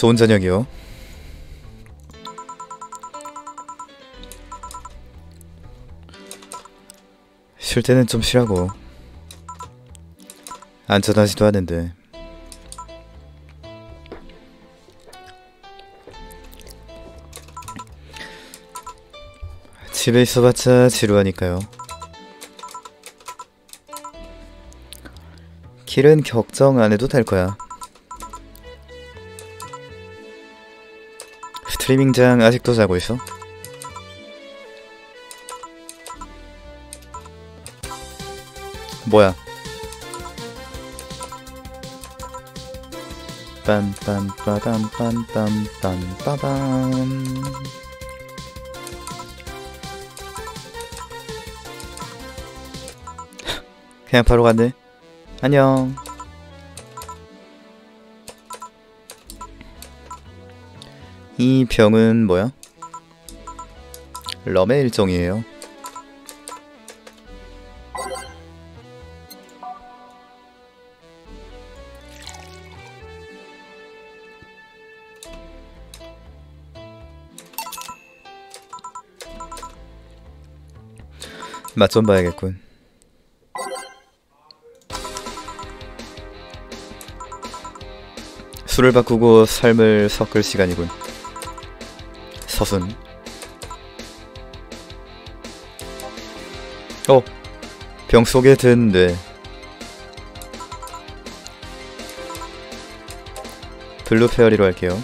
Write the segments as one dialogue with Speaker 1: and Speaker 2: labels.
Speaker 1: 좋은 저녁이요. 쉴 때는 좀 쉬라고. 안전하지도 않은데. 집에 있어봤자 지루하니까요. 길은 걱정 안 해도 될 거야. 스트리밍장 아직도 자고 있어? 뭐야? 빰빰빠밤빰빰빰빰빰빰. 그냥 바로 갔네. 안녕. 이 병은 뭐야? 럼의 일종이에요. 맛 좀 봐야겠군. 술을 바꾸고 삶을 섞을 시간이군. 서순. 병 속에 든 뇌. 블루 페어리로 할게요.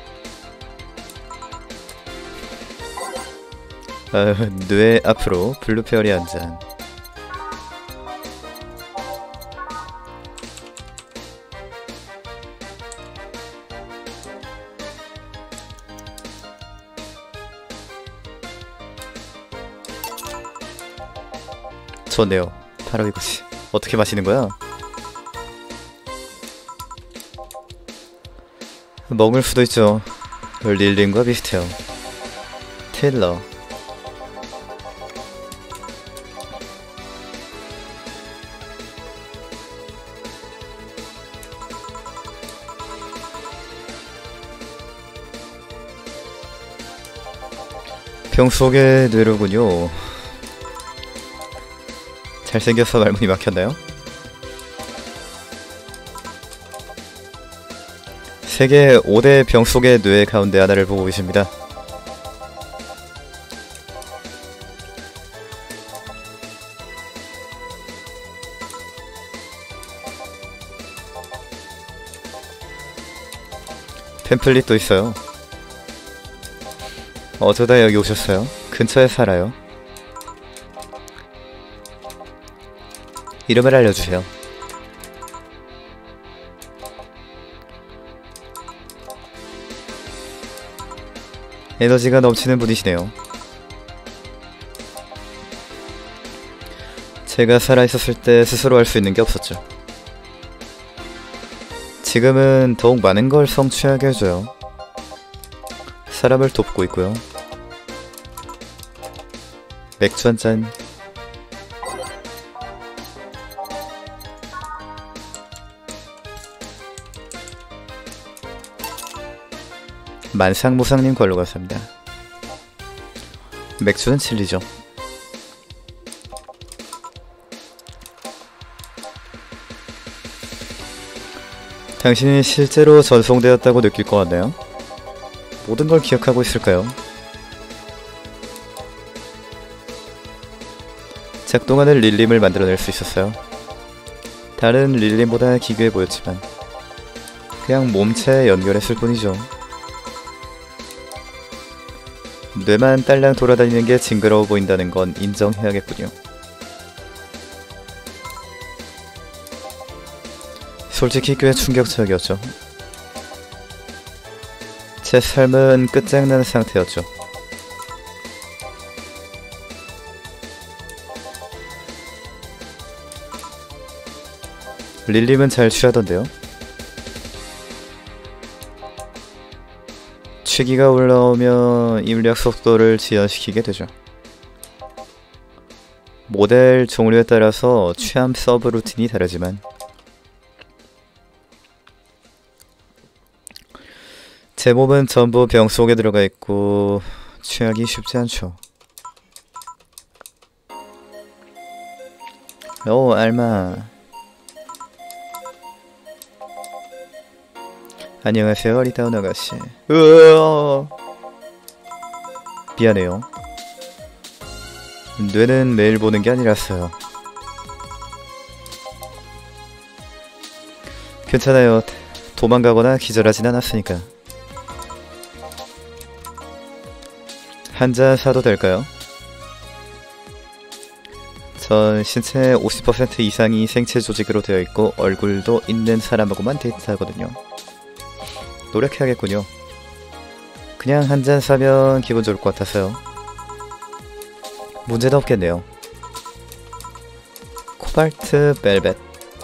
Speaker 1: 뇌 앞으로 블루 페어리 한 잔. 좋네요. 바로 이거지. 어떻게 마시는 거야? 먹을 수도 있죠. 릴린과 비슷해요. 틸러. 병 속의 뇌로군요. 잘생겨서 말문이 막혔나요? 세계 5대 병 속의 뇌 가운데 하나를 보고 계십니다. 팸플릿도 있어요. 어쩌다 여기 오셨어요? 근처에 살아요. 이름을 알려주세요. 에너지가 넘치는 분이시네요. 제가 살아있었을 때 스스로 할 수 있는 게 없었죠. 지금은 더욱 많은 걸 성취하게 해줘요. 사람을 돕고 있고요. 맥주 한 잔. 만상무상님 걸로 갔습니다. 맥주는 진리죠. 당신이 실제로 전송되었다고 느낄 것 같나요? 모든 걸 기억하고 있을까요? 작동하는 릴림을 만들어낼 수 있었어요. 다른 릴림보다 기괴해 보였지만 그냥 몸체에 연결했을 뿐이죠. 뇌만 딸랑 돌아다니는 게 징그러워 보인다는 건 인정해야겠군요. 솔직히 꽤 충격적이었죠. 제 삶은 끝장나는 상태였죠. 릴림은 잘 취하던데요? 취기가 올라오면 입력 속도를 지연시키게 되죠. 모델 종류에 따라서 취함 서브 루틴이 다르지만 제 몸은 전부 병 속에 들어가 있고 취하기 쉽지 않죠. 오, 알마. 안녕하세요, 어리다운 아가씨. 으어. 미안해요. 뇌는 매일 보는 게 아니라서요. 괜찮아요. 도망가거나 기절하진 않았으니까. 한 잔 사도 될까요? 전 신체 50% 이상이 생체 조직으로 되어 있고 얼굴도 있는 사람하고만 데이트하거든요. 노력해야겠군요. 그냥 한 잔 사면 기분 좋을 것 같아서요. 문제는 없겠네요. 코발트 벨벳.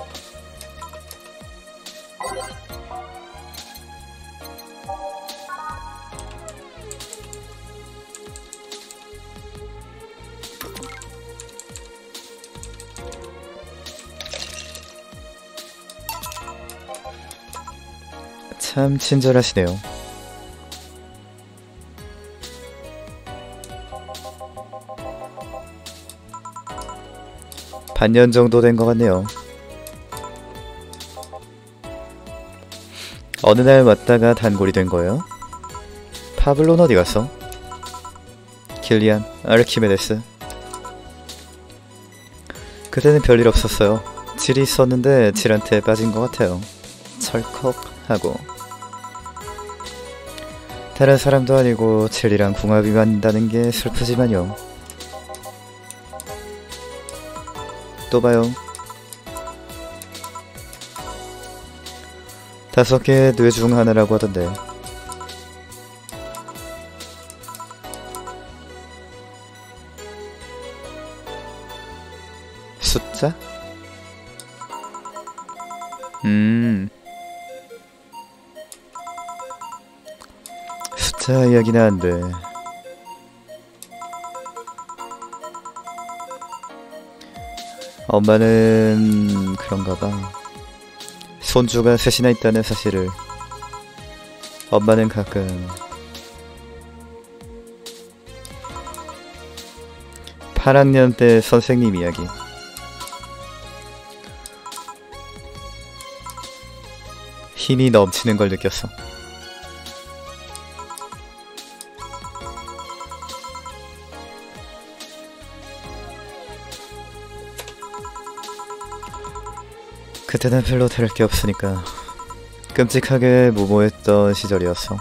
Speaker 1: 참 친절하시네요. 반년 정도 된 것 같네요. 어느 날 왔다가 단골이 된 거예요? 파블론 어디 갔어? 길리안, 아르키메데스. 그때는 별일 없었어요. 질이 있었는데 질한테 빠진 것 같아요. 철컥하고. 다른 사람도 아니고 젤이랑 궁합이 맞는다는 게 슬프지만요. 또 봐요. 5개 뇌 중 하나라고 하던데. 숫자? 숫자 이야기는 안 돼. 엄마는 그런가 봐. 손주가 셋이나 있다는 사실을. 엄마는 가끔 8학년 때 선생님 이야기. 힘이 넘치는 걸 느꼈어. 그때는 별로 다를 게 없으니까 끔찍하게 무모했던 시절이었어.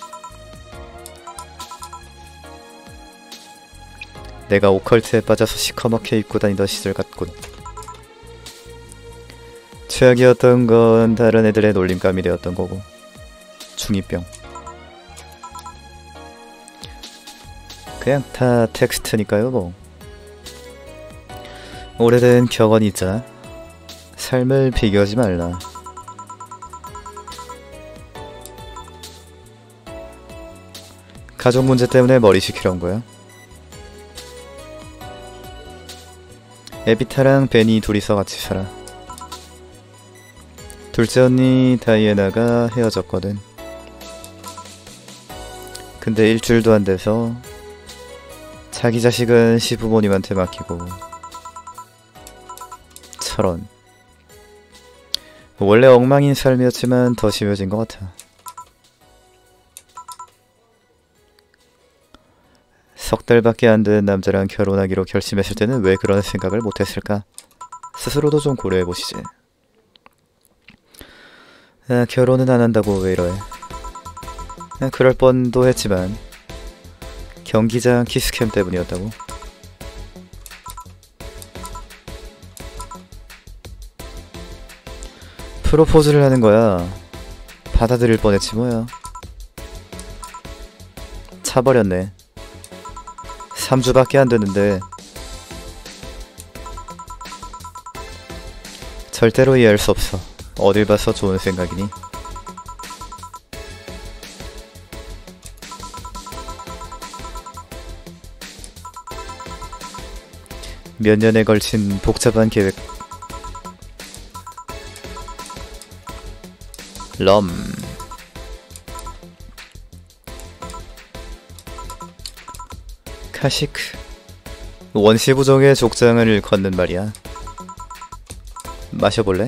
Speaker 1: 내가 오컬트에 빠져서 시커멓게 입고 다니던 시절 같군. 최악이었던 건 다른 애들의 놀림감이 되었던 거고. 중2병. 그냥 다 텍스트니까요 뭐. 오래된 격언이 있잖아. 삶을 비교하지 말라. 가족 문제 때문에 머리 식히러 온 거야? 에비타랑 베니 둘이서 같이 살아. 둘째 언니 다이애나가 헤어졌거든. 근데 일주일도 안 돼서 자기 자식은 시부모님한테 맡기고. 철원. 원래 엉망인 삶이었지만 더 심해진 것 같아. 석 달밖에 안 된 남자랑 결혼하기로 결심했을 때는 왜 그런 생각을 못했을까? 스스로도 좀 고려해보시지. 결혼은 안 한다고 왜 이러해. 그럴 뻔도 했지만 경기장 키스캠 때문이었다고. 프로포즈를 하는 거야. 받아들일 뻔했지 뭐야. 차버렸네. 3주밖에 안 됐는데. 절대로 이해할 수 없어. 어딜 봐서 좋은 생각이니? 몇 년에 걸친 복잡한 계획. 럼. 카시크. 원시 부족의 족장을 일컫는 말이야. 마셔볼래?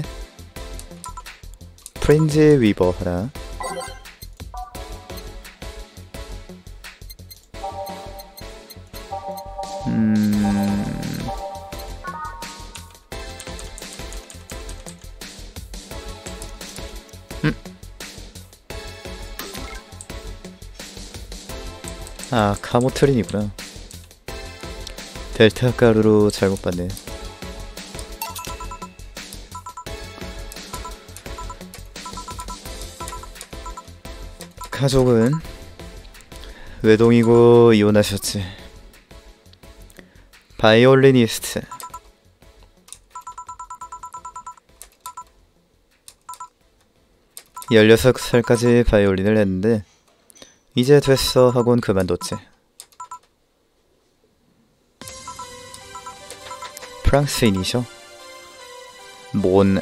Speaker 1: 프린지 위버 하나. 아, 카모트린이구나. 델타 가루로 잘못 봤네. 가족은 외동이고 이혼하셨지. 바이올리니스트. (16) 살까지 바이올린을 했는데 이제 됐어 하곤 그만뒀지. 프랑스인이셔? 뭔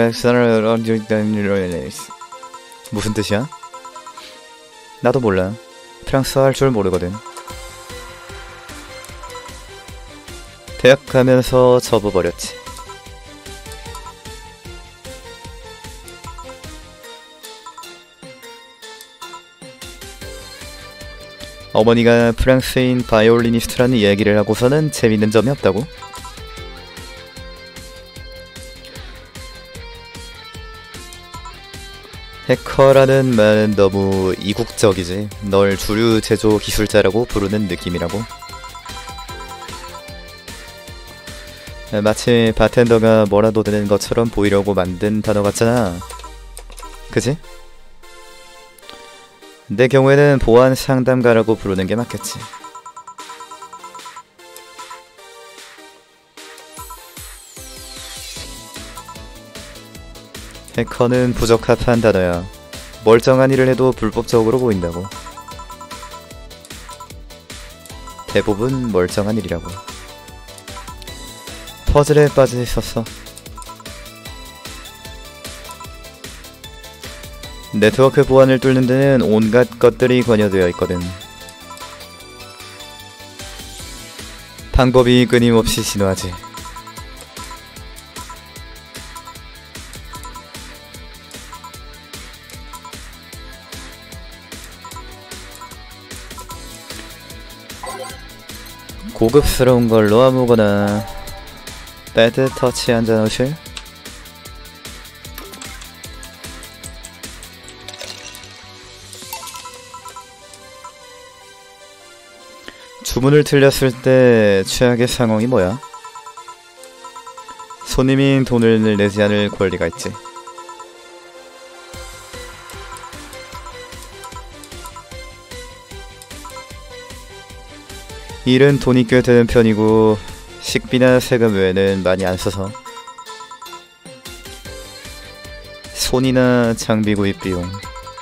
Speaker 1: 무슨 뜻이야? 나도 몰라. 프랑스어 할 줄 모르거든. 대학 가면서 접어버렸지. 어머니가 프랑스인 바이올리니스트라는 얘기를 하고서는 재밌는 점이 없다고? 해커라는 말은 너무 이국적이지. 널 주류 제조 기술자라고 부르는 느낌이라고. 마치 바텐더가 뭐라도 되는 것처럼 보이려고 만든 단어 같잖아. 그지? 내 경우에는 보안 상담가라고 부르는 게 맞겠지. 해커는 부적합한 단어야. 멀쩡한 일을 해도 불법적으로 보인다고. 대부분 멀쩡한 일이라고. 퍼즐에 빠져 있었어. 네트워크 보안을 뚫는 데는 온갖 것들이 관여되어 있거든. 방법이 끊임없이 진화하지. 고급스러운 걸로 아무거나. 배드 터치 한잔 오실? 주문을 틀렸을 때 최악의 상황이 뭐야? 손님이 돈을 내지 않을 권리가 있지. 일은 돈이 꽤 드는 편이고 식비나 세금 외에는 많이 안 써서. 손이나 장비 구입 비용.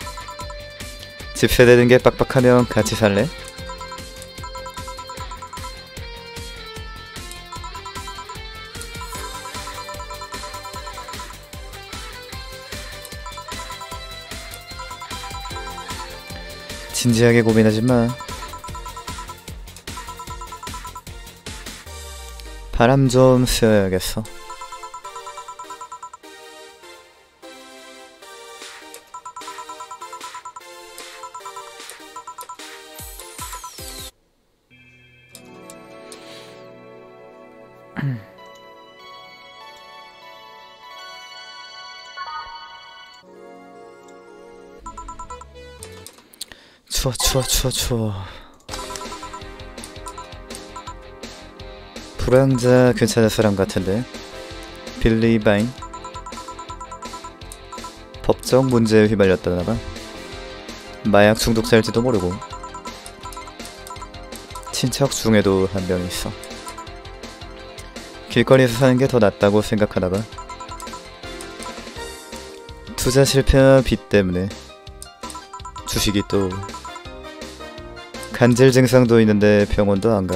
Speaker 1: 집 세대는 게 빡빡하면 같이 살래? 진지하게 고민하지 마. 바람 좀 쐬어야겠어. 추워. 불황자 괜찮은 사람 같은데. 빌리 바인. 법적 문제에 휘말렸다나봐. 마약 중독자일지도 모르고. 친척 중에도 한 명 있어. 길거리에서 사는 게 더 낫다고 생각하나봐. 투자 실패와 빚 때문에. 주식이 또 간질 증상도 있는데 병원도 안 가.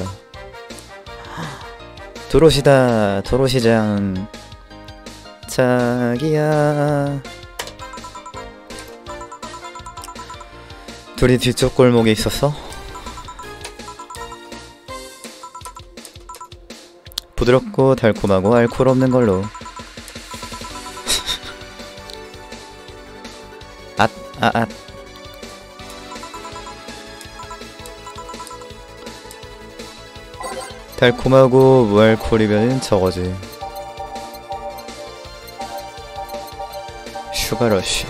Speaker 1: 도로시다. 도로시장. 자기야. 둘이 뒤쪽 골목에 있었어? 부드럽고 달콤하고 알코올 없는 걸로. 앗. 달콤하고 무알콜이면 저거지. 슈가러쉬.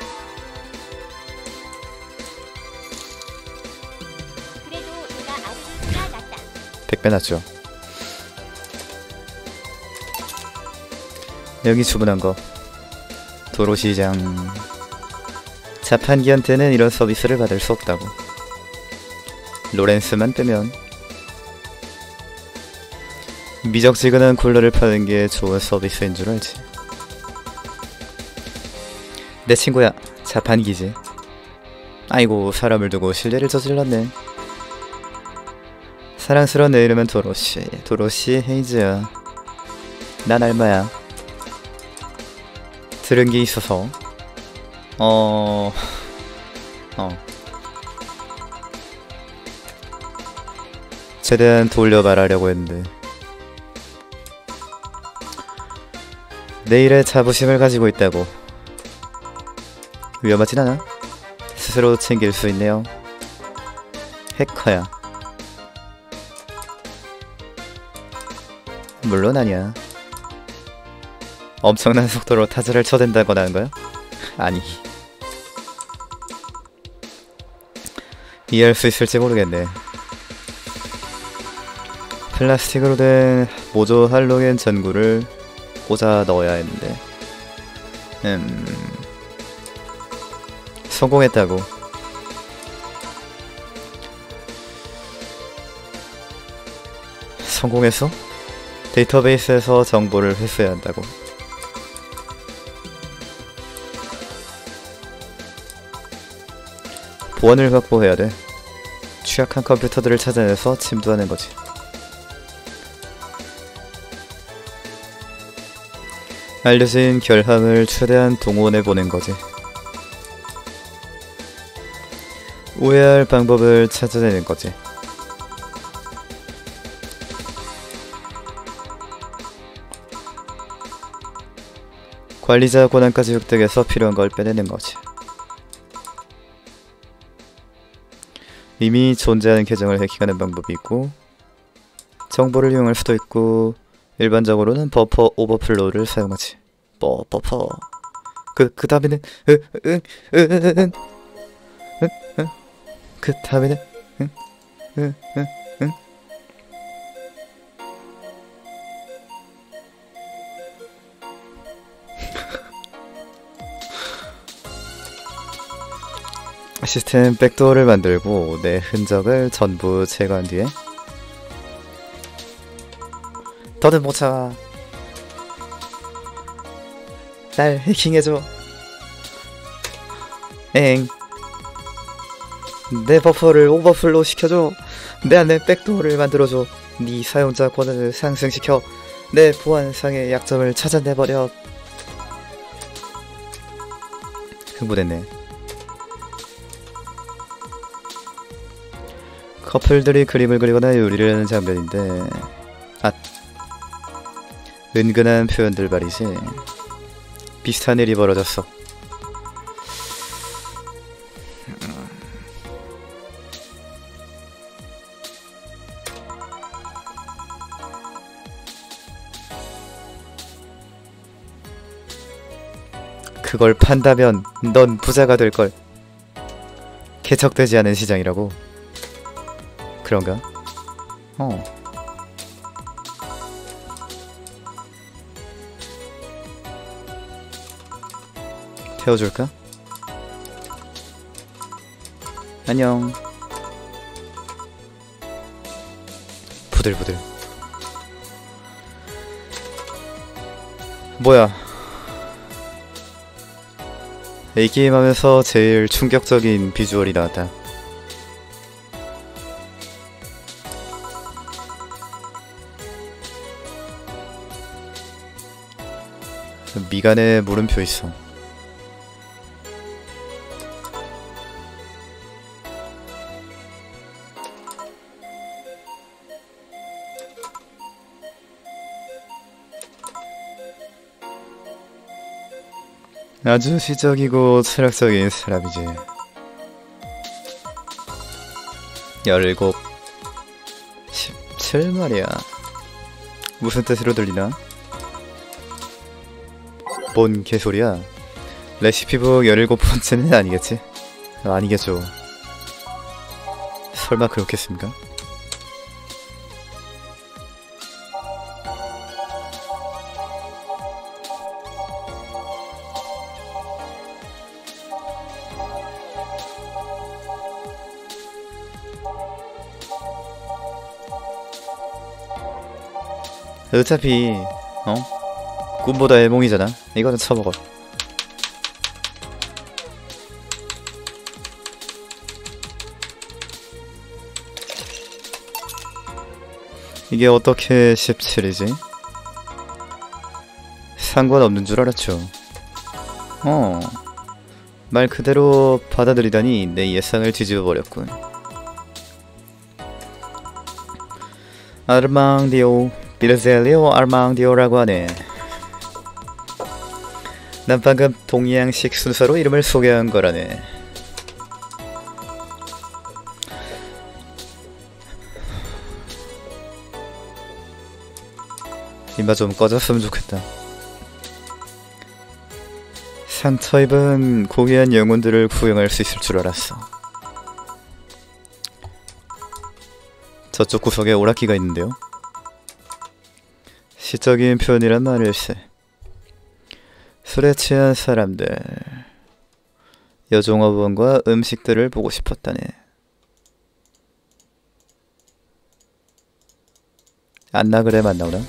Speaker 2: 그래도 내가 아르헨티나 낫다.
Speaker 1: 100배 낫죠. 여기 주문한 거. 도로시장. 자판기한테는 이런 서비스를 받을 수 없다고. 로렌스만 빼면. 미적지근한 쿨러를 파는 게 좋은 서비스인 줄 알지. 내 친구야, 자판기지. 아이고, 사람을 두고 실례를 저질렀네. 사랑스러운 내 이름은 도로시 헤이즈야. 난 알마야. 들은 게 있어서. 최대한 돌려 말하려고 했는데. 내일의 자부심을 가지고 있다고. 위험하진 않아. 스스로 챙길 수 있네요. 해커야. 물론 아니야. 엄청난 속도로 타자를 쳐댄다거나 하는 거야? 아니. 이해할 수 있을지 모르겠네. 플라스틱으로 된 모조 할로겐 전구를 꽂아 넣어야 했는데 성공했다고. 성공했어? 데이터베이스에서 정보를 회수해야 한다고. 보안을 확보해야 돼. 취약한 컴퓨터들을 찾아내서 침투하는 거지. 알려진 결함을 최대한 동원해보는 거지. 우회할 방법을 찾아내는 거지. 관리자 권한까지 획득해서 필요한 걸 빼내는 거지. 이미 존재하는 계정을 해킹하는 방법이 있고, 정보를 이용할 수도 있고, 일반적으로는 버퍼 오버플로우를 사용하지. 버퍼. 그 다음에는 그 다음에는 시스템 백도어를 만들고 내 흔적을 전부 제거한 뒤에 더는 못 참아. 날 해킹해줘. 엥. 내 버퍼를 오버플로우 시켜줘. 내 안에 백도어를 만들어줘. 네 사용자 권한을 상승시켜 내 보안상의 약점을 찾아내버려. 흥분했네. 커플들이 그림을 그리거나 요리를 하는 장면인데, 은근한 표현들 말이지. 비슷한 일이 벌어졌어. 그걸 판다면 넌 부자가 될걸. 개척되지 않은 시장이라고. 그런가? 태워줄까? 안녕. 부들부들. 뭐야? 이 게임 하면서 제일 충격적인 비주얼이 나왔다. 미간에 물음표 있어. 아주 시적이고 철학적인 사람이지. 17, 17 말이야. 무슨 뜻으로 들리나? 뭔 개소리야. 레시피북 17번째는 아니겠지? 아니겠죠. 설마 그렇겠습니까? 어차피 꿈보다 애몽이잖아. 이거는 처먹어. 이게 어떻게 17이지? 상관없는 줄 알았죠. 말 그대로 받아들이다니 내 예상을 뒤집어버렸군. 아르망디오 비르젤리오 아르망디오라고 하네. 난 방금 동양식 순서로 이름을 소개한 거라네. 이마 좀 꺼졌으면 좋겠다. 상처 입은 고귀한 영혼들을 구경할 수 있을 줄 알았어. 저쪽 구석에 오락기가 있는데요. 시적인 표현이란 말일세. 술에 취한 사람들, 여종업원과 음식들을 보고 싶었다네. 안나그램 안 나오나?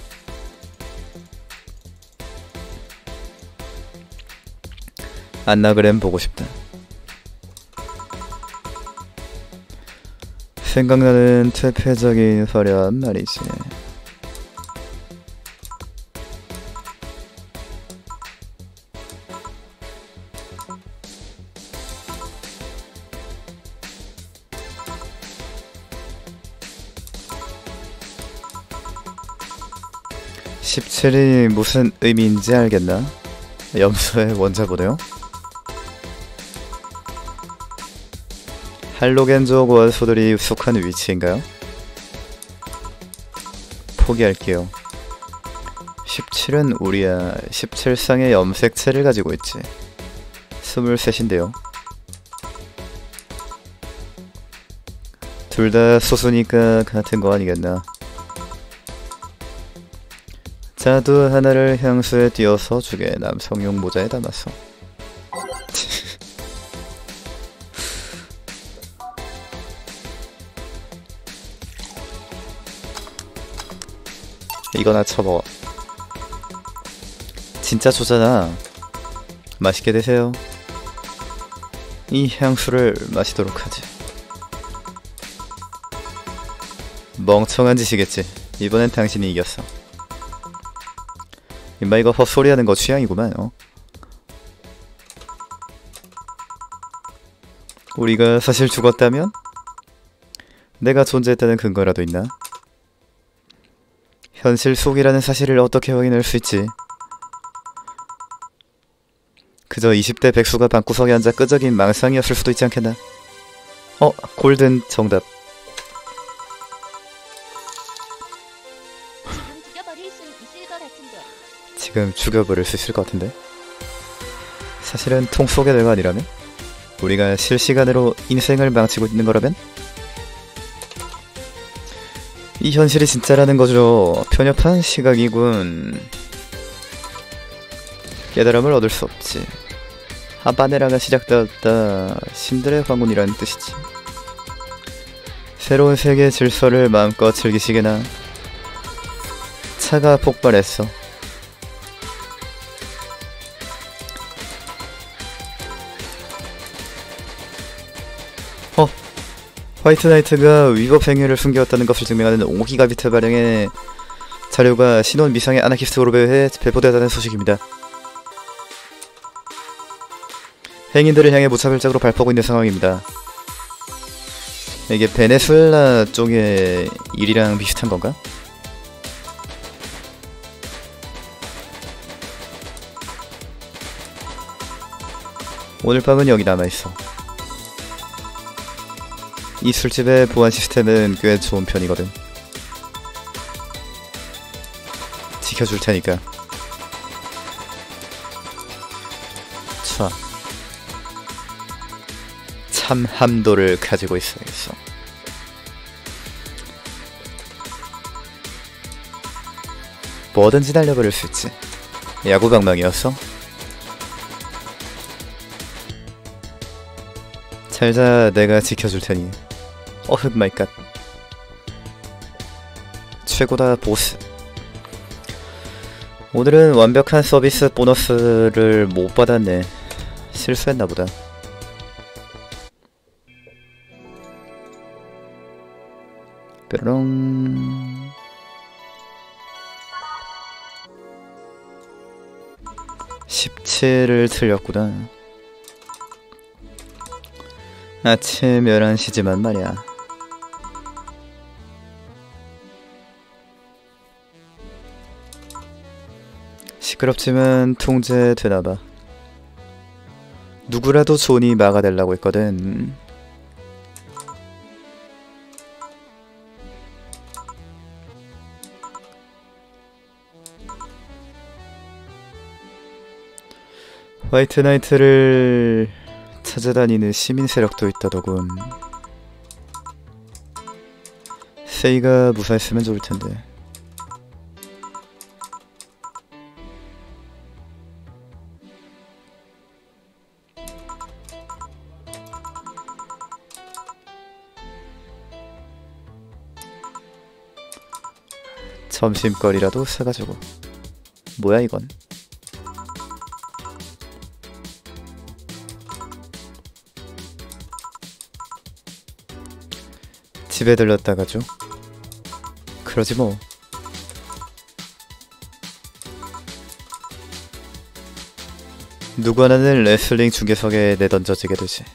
Speaker 1: 안나그램 보고 싶다. 생각나는 퇴폐적인 화려한 말이지. (17이) 무슨 의미인지 알겠나? 염소의 원자보네요. 할로겐족 원소들이 속한 위치인가요? 포기할게요. 17은 우리야 17쌍의 염색체를 가지고 있지. 23인데요. 둘 다 소수니까 같은 거 아니겠나. 자두 하나를 향수에 띄어서 주게. 남성용 모자에 담았어. 이거나 쳐먹어. 진짜 좋잖아. 맛있게 드세요. 이 향수를 마시도록 하지. 멍청한 짓이겠지. 이번엔 당신이 이겼어. 임마 이거 헛소리하는 거 취향이구만. 우리가 사실 죽었다면? 내가 존재했다는 근거라도 있나? 현실 속이라는 사실을 어떻게 확인할 수 있지? 그저 20대 백수가 방구석에 앉아 끄적인 망상이었을 수도 있지 않겠나? 골든 정답.
Speaker 2: 죽여버릴 수 있을 것 같은데.
Speaker 1: 지금 죽여버릴 수 있을 것 같은데? 사실은 통 속의 내가 아니라면? 우리가 실시간으로 인생을 망치고 있는 거라면? 이 현실이 진짜라는 거죠. 편협한 시각이군. 깨달음을 얻을 수 없지. 하바네라가 시작되었다. 신들의 황혼이라는 뜻이지. 새로운 세계의 질서를 마음껏 즐기시게나. 차가 폭발했어. 화이트 나이트가 위법 행위를 숨겨왔다는 것을 증명하는 5기가비트 발행의 자료가 신혼 미상의 아나키스트 그룹에 배포되었다는 소식입니다. 행인들을 향해 무차별적으로 발포하고 있는 상황입니다. 이게 베네수엘라 쪽의 일이랑 비슷한 건가? 오늘 밤은 여기 남아있어. 이 술집의 보안 시스템은 꽤 좋은 편이거든. 지켜줄 테니까. 자, 참함도를 가지고 있어야겠어. 뭐든지 날려버릴 수 있지. 야구방망이였어? 잘자, 내가 지켜줄 테니. 어흑 마이갓. 최고다 보스. 오늘은 완벽한 서비스 보너스를 못 받았네. 실수했나 보다. 뾰롱. 17을 틀렸구나. 아침 11시지만 말이야. 시끄럽지만 통제되나봐. 누구라도 존이 막아달라고 했거든. 화이트 나이트를 찾아다니는 시민 세력도 있다더군. 세이가 무사했으면 좋을 텐데. 점심거리라도 사가지고. 뭐야 이건? 집에 들렀다가죠. 그러지 뭐. 누구 하나는 레슬링 중계석에 내던져지게 되지.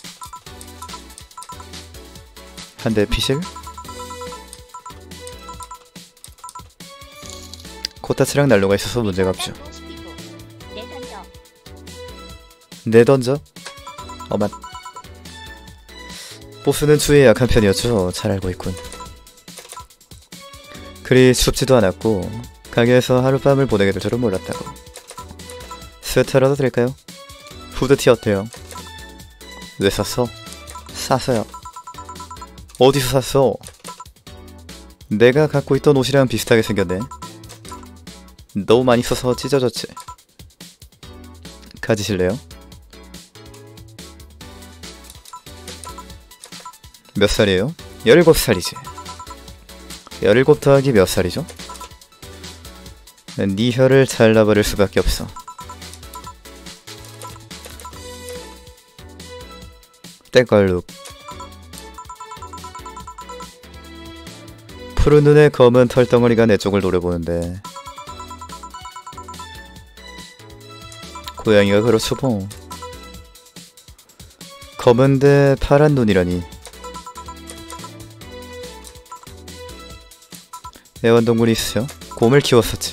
Speaker 1: 한 대 피실? 코타츠랑 난로가 있어서 문제가 없죠. 내던져? 어맛. 보스는 추위에 약한 편이었죠. 잘 알고 있군. 그리 춥지도 않았고 가게에서 하룻밤을 보내게 될 줄은 몰랐다고. 스웨터라도 드릴까요? 후드티 어때요? 왜 샀어? 샀어요. 어디서 샀어? 내가 갖고 있던 옷이랑 비슷하게 생겼네. 너무 많이 써서 찢어졌지. 가지실래요? 몇 살이에요? 17살이지. 17 더하기 몇 살이죠? 네 혀를 잘라버릴 수밖에 없어. 때걸룩. 푸른 눈에 검은 털덩어리가 내 쪽을 노려보는데 고양이가 그렇죠 뭐. 검은데 파란 눈이라니. 애완동물이 있으셔? 곰을 키웠었지.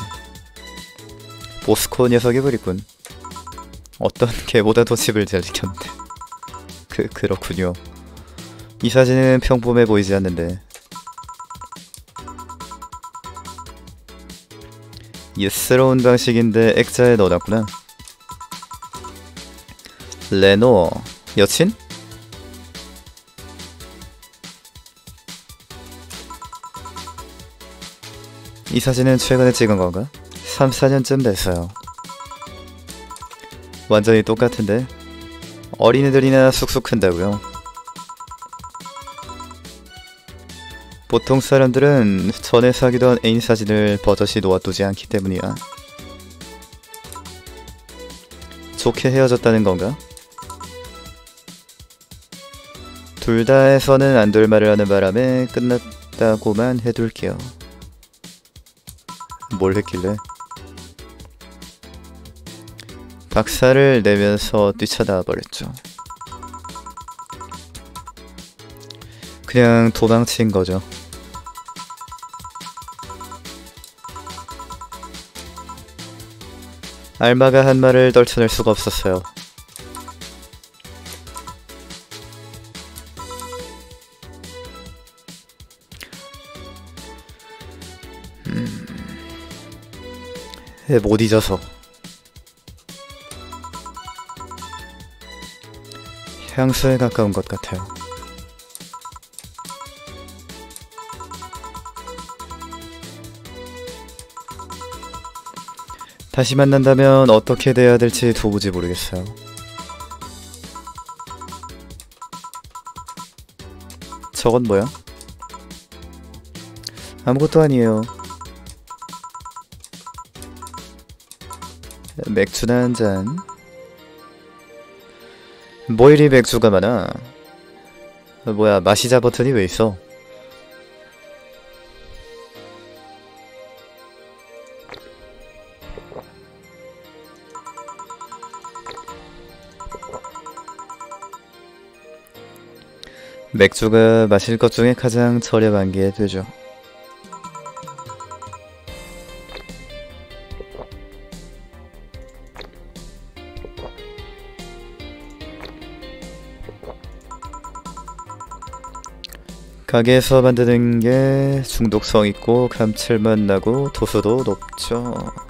Speaker 1: 보스코 녀석이 그립군. 어떤 개보다도 집을 잘 지켰는데. 그렇군요. 이 사진은 평범해 보이지 않는데. 예스러운 방식인데 액자에 넣어놨구나. 레노 여친? 이 사진은 최근에 찍은 건가? 3, 4년쯤 됐어요. 완전히 똑같은데? 어린애들이나 쑥쑥 큰다고요? 보통 사람들은 전에 사귀던 애인 사진을 버젓이 놓아두지 않기 때문이야. 좋게 헤어졌다는 건가? 둘 다 해서는 안 될 말을 하는 바람에 끝났다고만 해둘게요. 뭘 했길래? 박살을 내면서 뛰쳐나와 버렸죠. 그냥 도망친 거죠. 알마가 한 말을 떨쳐낼 수가 없었어요. 못 잊어서. 향수에 가까운 것 같아요. 다시 만난다면 어떻게 돼야 될지 도무지 모르겠어요. 저건 뭐야? 아무것도 아니에요. 맥주나 한 잔. 뭐 이리 맥주가 많아? 뭐야, 마시자 버튼이 왜 있어? 맥주가 마실 것 중에 가장 저렴한 게 되죠. 가게에서 만드는 게 중독성 있고 감칠맛 나고 도수도 높죠.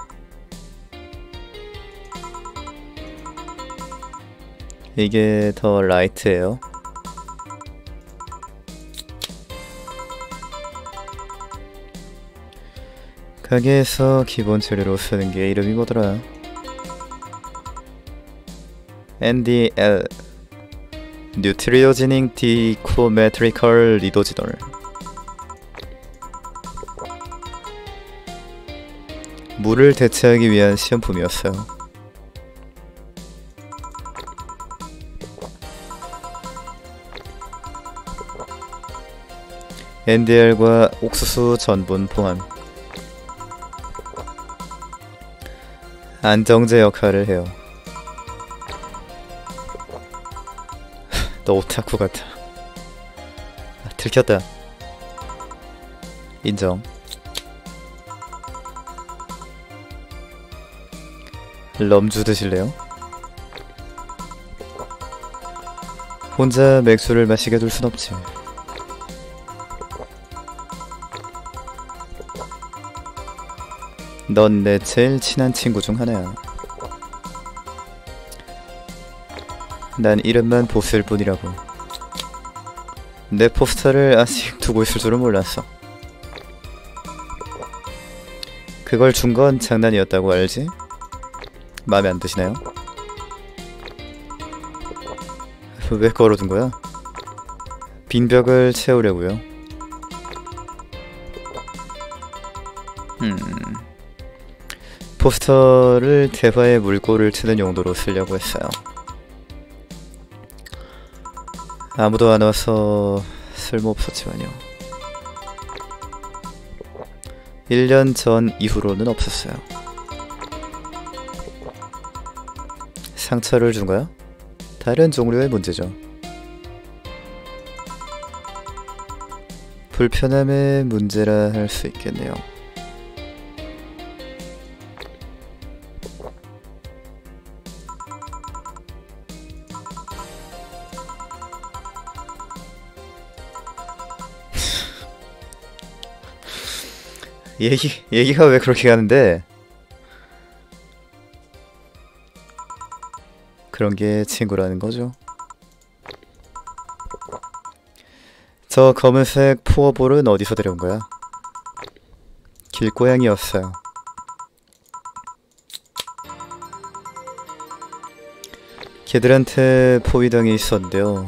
Speaker 1: 이게 더 라이트예요. 가게에서 기본 재료로 쓰는 게 이름이 뭐더라? NDL 뉴트리오지닝 디코메트리컬 리도지놀. 물을 대체하기 위한 시험품이었어요. NDL과 옥수수 전분 포함. 안정제 역할을 해요. 너 오타쿠 같아. 들켰다. 인정. 럼주 드실래요? 혼자 맥주를 마시게 둘 순 없지. 넌 내 제일 친한 친구 중 하나야. 난 이름만 보스일 뿐이라고. 내 포스터를 아직 두고 있을 줄은 몰랐어. 그걸 준 건 장난이었다고 알지? 마음에 안 드시나요? 왜 걸어둔 거야? 빈벽을 채우려고요. 포스터를 대화에 물꼬를 트는 용도로 쓰려고 했어요. 아무도 안 와서 쓸모없었지만요. 1년 전 이후로는 없었어요. 상처를 준 거야? 다른 종류의 문제죠. 불편함의 문제라 할 수 있겠네요. 얘기가 왜 그렇게 가는데? 그런 게 친구라는 거죠. 저 검은색 푸어볼은 어디서 데려온 거야? 길고양이였어요. 걔들한테 포위당해 있었는데요.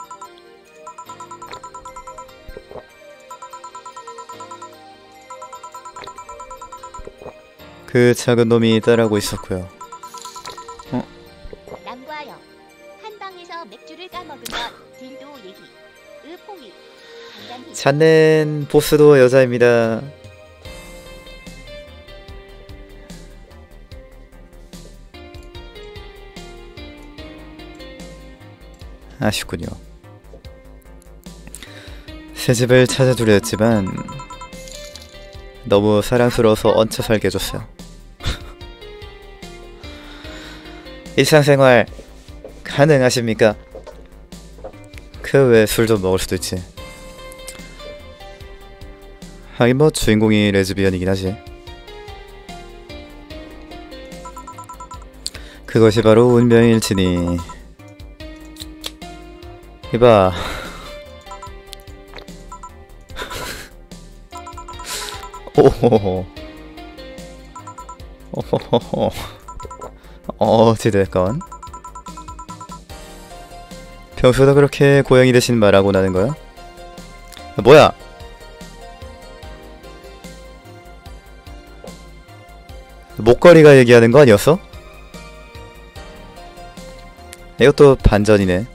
Speaker 1: 그 작은 놈이 따라오고 있었고요.
Speaker 2: 남과여 한 방에서 맥주를 까먹은 것 딜도 얘기 의포위 간단히
Speaker 1: 찾는 보스도 여자입니다. 아쉽군요. 새 집을 찾아두려 했지만 너무 사랑스러워서 얹혀 살게 해줬어요. 일상생활 가능하십니까? 그 외에 술 좀 먹을 수도 있지. 하긴 뭐 주인공이 레즈비언이긴 하지. 그것이 바로 운명일지니. 이봐. 오호호. 오호호호. 어찌됐건 평소에도 그렇게 고양이 대신 말하고 나는 거야? 뭐야? 목걸이가 얘기하는 거 아니었어? 이것도 반전이네.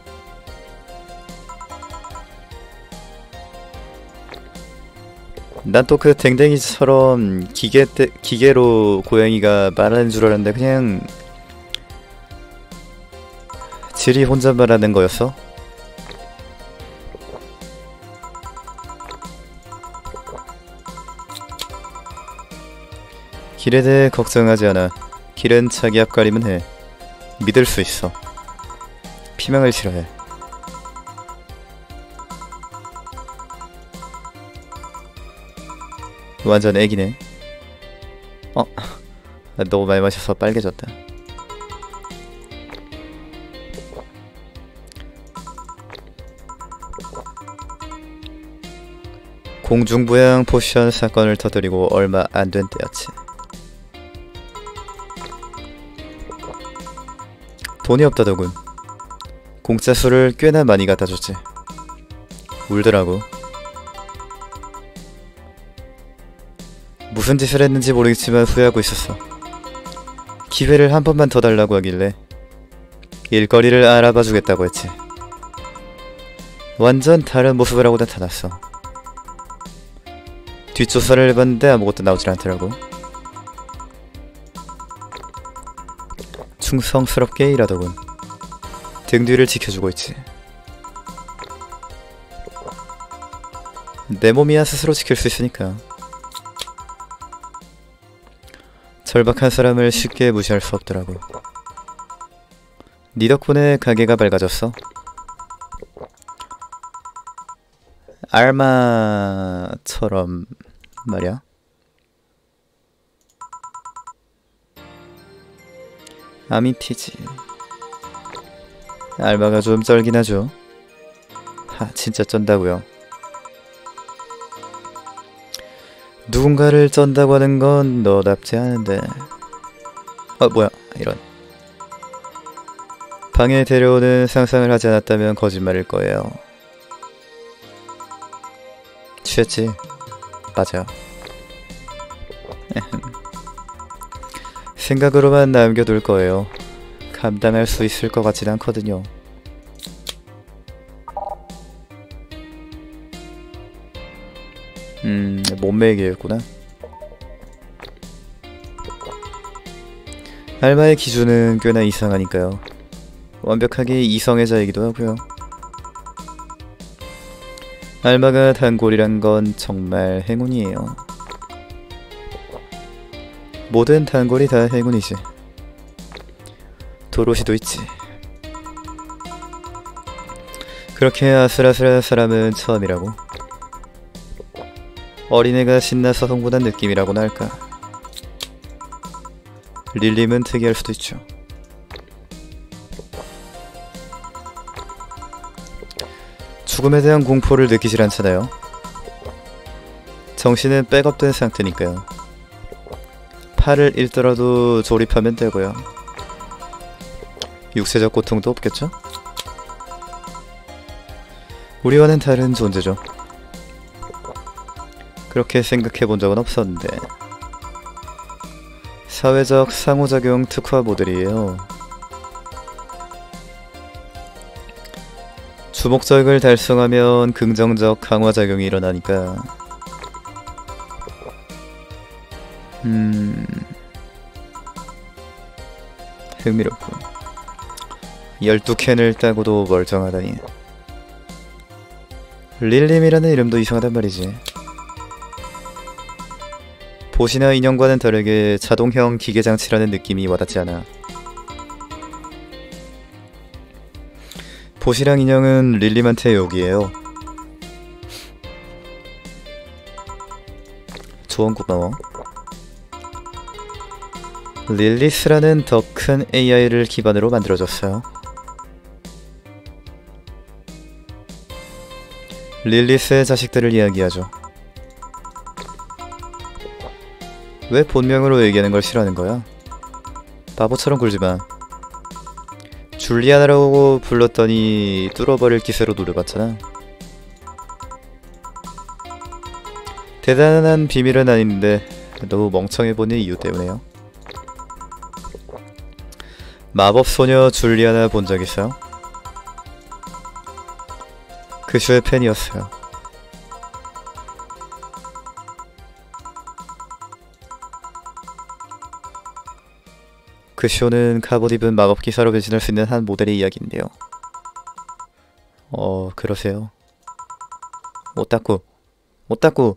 Speaker 1: 난 또 그 댕댕이처럼 기계로 고양이가 말하는 줄 알았는데 그냥 질이 혼자 말하는 거였어? 길에 대해 걱정하지 않아. 길은 자기 앞 가림은 해. 믿을 수 있어. 피망을 싫어해. 완전 애기네. 너무 많이 마셔서 빨개졌다. 공중부양 포션 사건을 터뜨리고 얼마 안 된 때였지. 돈이 없다더군. 공짜 술을 꽤나 많이 갖다 줬지. 울더라고. 무슨 짓을 했는지 모르겠지만 후회하고 있었어. 기회를 한 번만 더 달라고 하길래 일거리를 알아봐 주겠다고 했지. 완전 다른 모습을 하고 나타났어. 뒷조사를 해봤는데 아무것도 나오질 않더라고. 충성스럽게 일하더군. 등 뒤를 지켜주고 있지. 내 몸이야 스스로 지킬 수 있으니까. 절박한 사람을 쉽게 무시할 수 없더라고. 네 덕분에 가게가 밝아졌어. 알마처럼 말이야. 아미티지. 알마가 좀 쩔긴 하죠. 진짜 쩐다고요. 누군가를 쩐다고 하는 건 너답지 않은데. 뭐야 이런. 방에 데려오는 상상을 하지 않았다면 거짓말일 거예요. 취했지? 맞아. 생각으로만 남겨둘 거예요. 감당할 수 있을 것 같진 않거든요. 몸매 얘기였구나. 알마의 기준은 꽤나 이상하니까요. 완벽하게 이성애자이기도 하고요. 알마가 단골이란 건 정말 행운이에요. 모든 단골이 다 행운이지. 도로시도 있지. 그렇게 아슬아슬한 사람은 처음이라고. 어린애가 신나서 흥분한 느낌이라고나 할까. 릴림은 특이할 수도 있죠. 죽음에 대한 공포를 느끼질 않잖아요. 정신은 백업된 상태니까요. 팔을 잃더라도 조립하면 되고요. 육체적 고통도 없겠죠? 우리와는 다른 존재죠. 그렇게 생각해본 적은 없었는데. 사회적 상호작용 특화 모델이에요. 주목적을 달성하면 긍정적 강화작용이 일어나니까. 흥미롭고. 12캔을 따고도 멀쩡하다니. 릴림이라는 이름도 이상하단 말이지. 보시나 인형과는 다르게 자동형 기계장치라는 느낌이 와닿지 않아. 보시랑 인형은 릴림한테 욕이에요. 후원 고마워. 릴리스라는 더 큰 AI를 기반으로 만들어졌어요. 릴리스의 자식들을 이야기하죠. 왜 본명으로 얘기하는 걸 싫어하는 거야? 바보처럼 굴지마. 줄리아나라고 불렀더니 뚫어버릴 기세로 노려봤잖아. 대단한 비밀은 아닌데 너무 멍청해 보이는 이유 때문에요. 마법소녀 줄리아나 본 적 있어요? 그 쇼의 팬이었어요. 그 쇼는 갑옷 입은 마법기사로 변신할 수 있는 한 모델의 이야기인데요. 그러세요. 오타쿠. 오타쿠.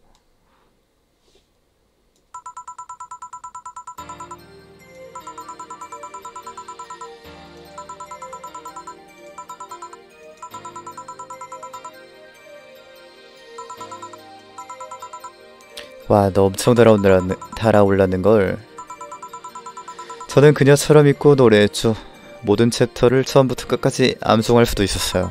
Speaker 1: 와, 너 엄청 달아올랐는걸. 저는 그녀처럼 입고 노래했죠. 모든 챕터를 처음부터 끝까지 암송할 수도 있었어요.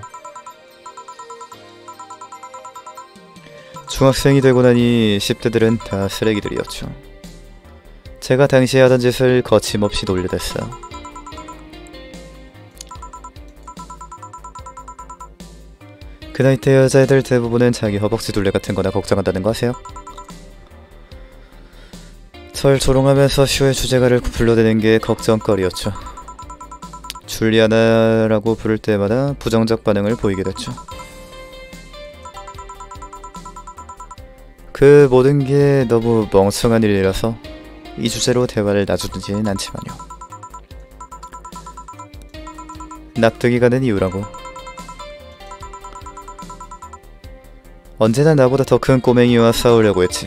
Speaker 1: 중학생이 되고 나니 10대들은 다 쓰레기들이었죠. 제가 당시에 하던 짓을 거침없이 돌려댔어요. 그 나이 때 여자애들 대부분은 자기 허벅지 둘레 같은 거나 걱정한다는 거 아세요? 절 조롱하면서 쇼의 주제가를 불러대는 게 걱정거리였죠. 줄리아나라고 부를 때마다 부정적 반응을 보이게 됐죠. 그 모든 게 너무 멍청한 일이라서 이 주제로 대화를 놔주지는 않지만요. 납득이 가는 이유라고. 언제나 나보다 더 큰 꼬맹이와 싸우려고 했지.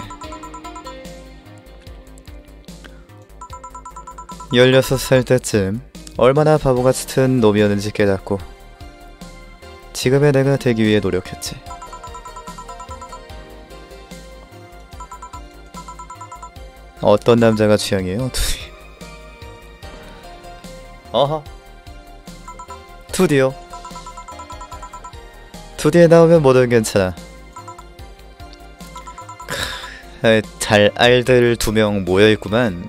Speaker 1: 16살 때쯤 얼마나 바보 같은 놈이었는지 깨닫고 지금의 내가 되기 위해 노력했지. 어떤 남자가 취향이에요? 2D. 어허. 2D요. 2D에 나오면 뭐든 괜찮아. 잘 알들 2명 모여있구만.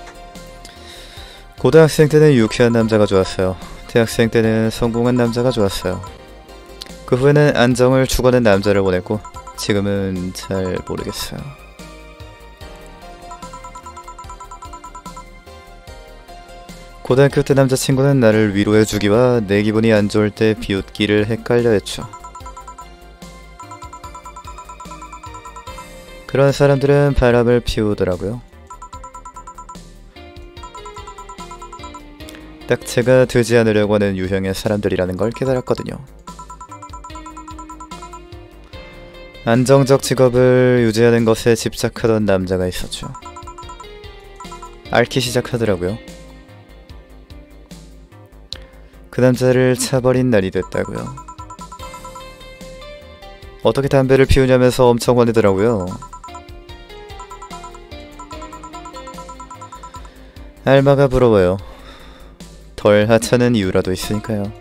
Speaker 1: 고등학생 때는 유쾌한 남자가 좋았어요. 대학생 때는 성공한 남자가 좋았어요. 그 후에는 안정을 추구하는 남자를 원했고 지금은 잘 모르겠어요. 고등학교 때 남자친구는 나를 위로해주기와 내 기분이 안 좋을 때 비웃기를 헷갈려 했죠. 그런 사람들은 바람을 피우더라고요. 딱 제가 되지 않으려고 하는 유형의 사람들이라는 걸 깨달았거든요. 안정적 직업을 유지하는 것에 집착하던 남자가 있었죠. 앓기 시작하더라고요. 그 남자를 차버린 날이 됐다고요. 어떻게 담배를 피우냐면서 엄청 화내더라고요. 알마가 부러워요. 덜 하찮은 이유라도 있으니까요.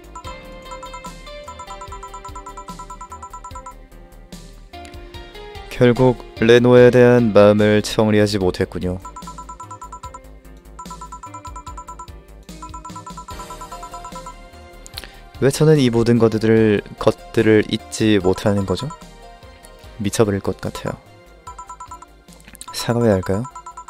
Speaker 1: 결국 레노에 대한 마음을 정리하지 못했군요. 왜 저는 이 모든 것들을 잊지 못하는 거죠? 미쳐버릴 것 같아요. 사과해야 할까요?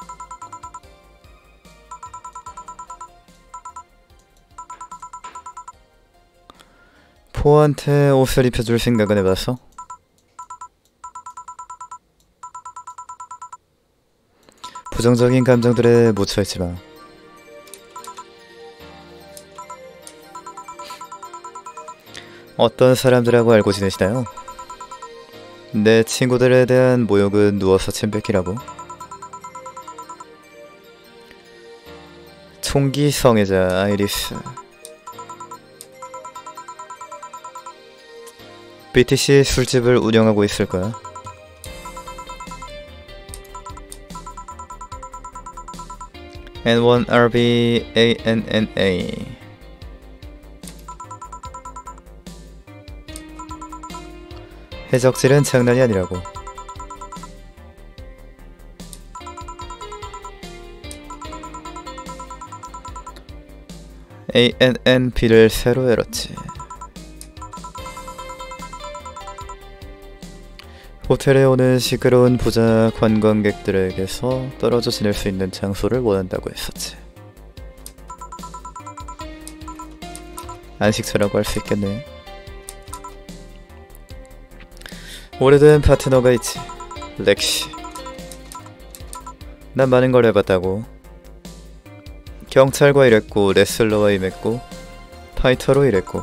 Speaker 1: 포한테 옷을 입혀줄 생각은 해봤어? 부정적인 감정들에 묻혀있지마. 어떤 사람들하고 알고 지내시나요? 내 친구들에 대한 모욕은 누워서 침 뱉기라고. 총기 성애자 아이리스. BTC 술집을 운영하고 있을 거야. N1RBANNA. 해적질은 장난이 아니라고. ANNB를 새로 열었지. 호텔에 오는 시끄러운 부자 관광객들에게서 떨어져 지낼 수 있는 장소를 원한다고 했었지. 안식처라고 할 수 있겠네. 오래된 파트너가 있지. 렉시. 난 많은 걸 해봤다고. 경찰과 일했고, 레슬러와 임했고, 파이터로 일했고.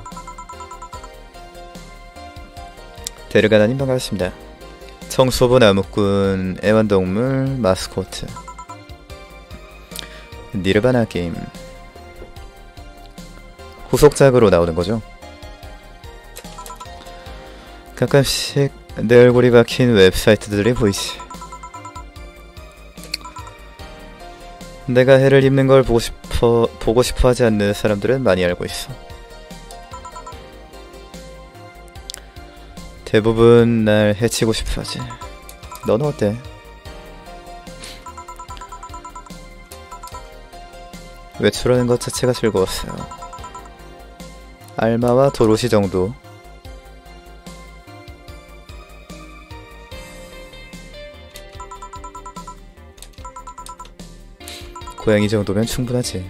Speaker 1: 데르가나님 반갑습니다. 청소부 나무꾼, 애완동물, 마스코트. 니르바나 게임. 후속작으로 나오는 거죠. 가끔씩 내 얼굴이 박힌 웹사이트들이 보이지. 내가 해를 입는 걸 보고 싶어 하지 않는 사람들은 많이 알고 있어. 대부분 날 해치고 싶어 하지. 너는 어때? 외출하는 것 자체가 즐거웠어요. 알마와 도로시 정도. 고양이 정도면 충분하지.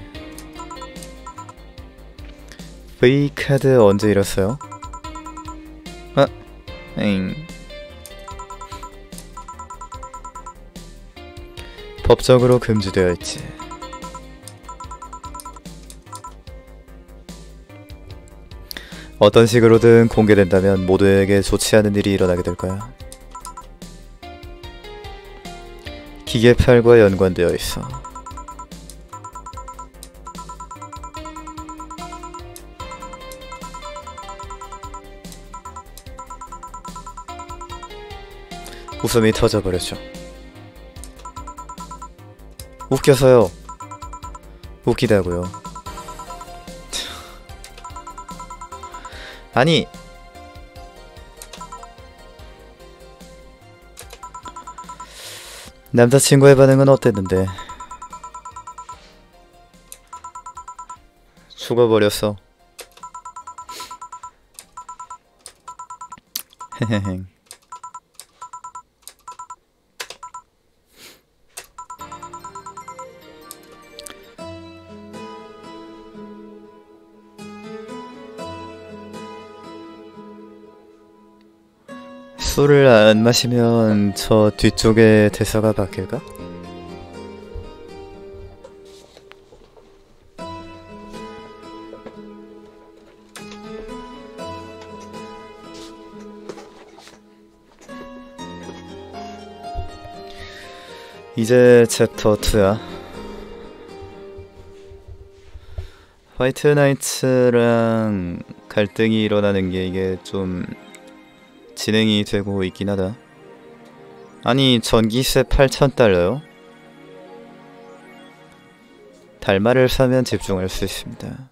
Speaker 1: V카드 언제 잃었어요? 아, 법적으로 금지되어 있지. 어떤 식으로든 공개된다면 모두에게 좋지 않은 일이 일어나게 될 거야. 기계팔과 연관되어 있어. 웃음이 터져버렸죠. 웃겨서요. 웃기다고요. 아니, 남자친구의 반응은 어땠는데? 죽어버렸어. 헤헤헤. 술을 안 마시면 저 뒤쪽에 대사가 바뀔까? 이제 챕터 2야. 화이트 나이츠랑 갈등이 일어나는 게 이게 좀 진행이 되고 있긴 하다. 아니, 전기세 8,000달러요? 달마를 사면 집중할 수 있습니다.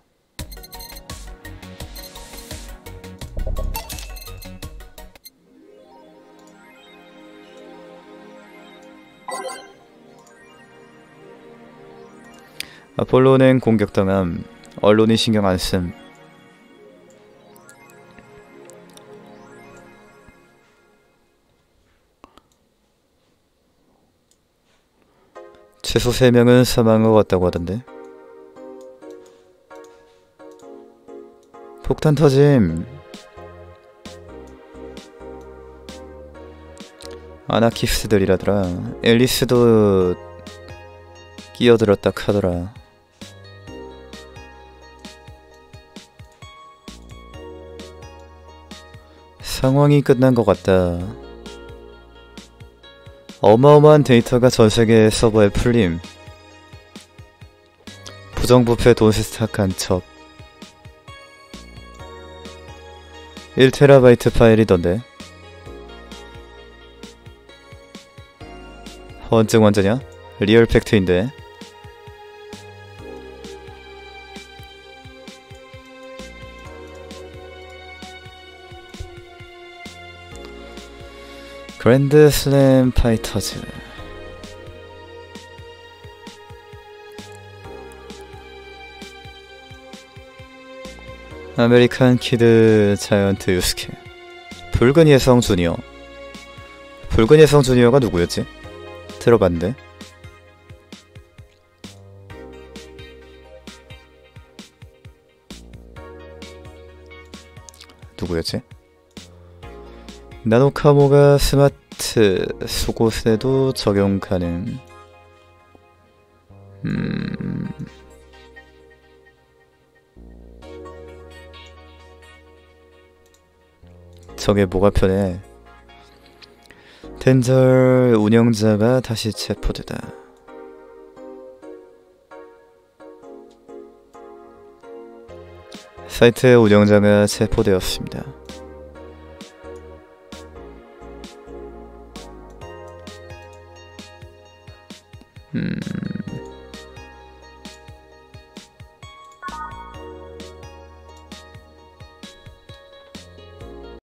Speaker 1: 아폴로는 공격당함. 언론이 신경 안 씀. 최소 3명은 사망한 것 같다고 하던데. 폭탄 터짐. 아나키스트들이라더라. 앨리스도 끼어들었다 카더라. 상황이 끝난 것 같다. 어마어마한 데이터가 전세계 서버에 풀림. 부정부패 돈스탁 간첩. 1TB 파일이던데. 헌증 완전이야? 리얼 팩트인데. 그랜드 슬램 파이터즈. 아메리칸 키드 자이언트 유스케. 붉은 예성 주니어. 붉은 예성 주니어가 누구였지? 들어봤는데. 누구였지? 나노카모가 스마트 속옷에도 적용 가능. 저게 뭐가 편해? 덴절 운영자가 다시 체포되다. 사이트의 운영자가 체포되었습니다.